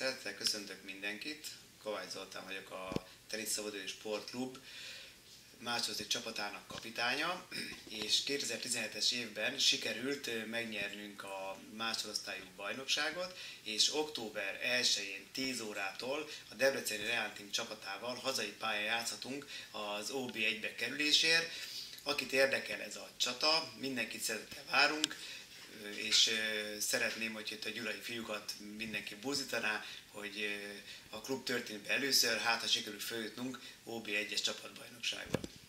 Szeretettel köszöntök mindenkit, Kovács Zoltán vagyok, a Teniszszabadidő Sportklub második csapatának kapitánya, és 2017-es évben sikerült megnyernünk a másodosztályú bajnokságot, és október 1-én 10 órától a Debreceni Real Team csapatával hazai pályán játszhatunk az OB1-be kerülésért. Akit érdekel ez a csata, mindenkit szeretettel várunk, és szeretném, hogy itt a gyulai fiúkat mindenki buzdítaná, hogy a klub történetben először, hát ha sikerül feljutnunk OB1-es csapatbajnokságba.